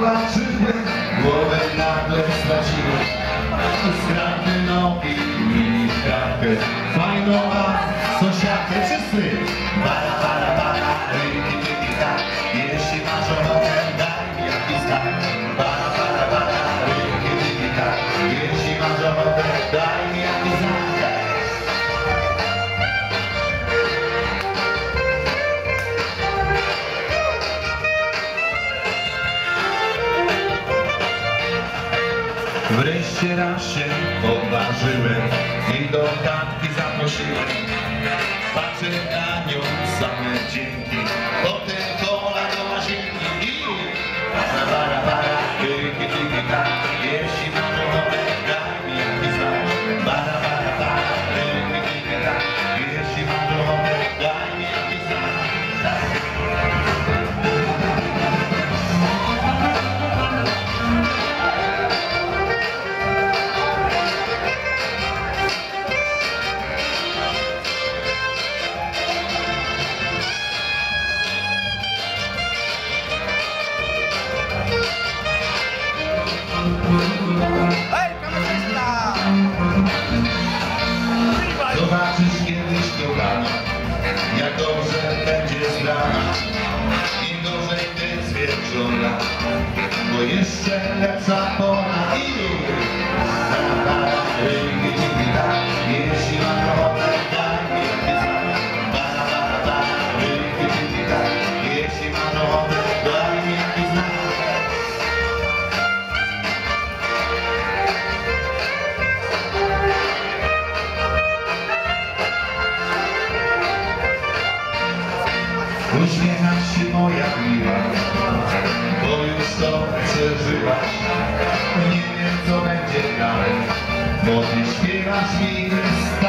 zobaczymy, głowę nagle straciły. Skrajny nogi i kratkę, fajną ma sąsiadkę. Wszyscy! Para, para, para, ryki, ryki, tak. Jeśli masz ochotę, daj mi jakiś znak. Para, para, para, ryki, ryki, tak. Jeśli masz ochotę, daj mi jakiś znak. Wreszcie raz się odważyłem i do chatki zaprosiłem. Patrzę na nią same dzięki, potem kola do łazienki i para, para, para, tyki, tyki, tak. Jeśli masz ochotę, daj mi jakiś znak. Para, para, para, tyki, tyki, tak. Jeśli masz ochotę, daj mi jakiś znak. Zobaczysz kiedyś kochana, jak dobrze będzie z rana. Im dłużej ty zwiększona, bo jeszcze lepsza pora. I jeśli masz ochotę, daj mi jakiś znak. Para, para, para, ryki, ryki, tak. Jeśli masz ochotę, daj mi jakiś znak. Uśmiechasz się moja miła, bo już to przeżyłaś. Nie wiem co będzie dalej, bo ty śpiewasz mi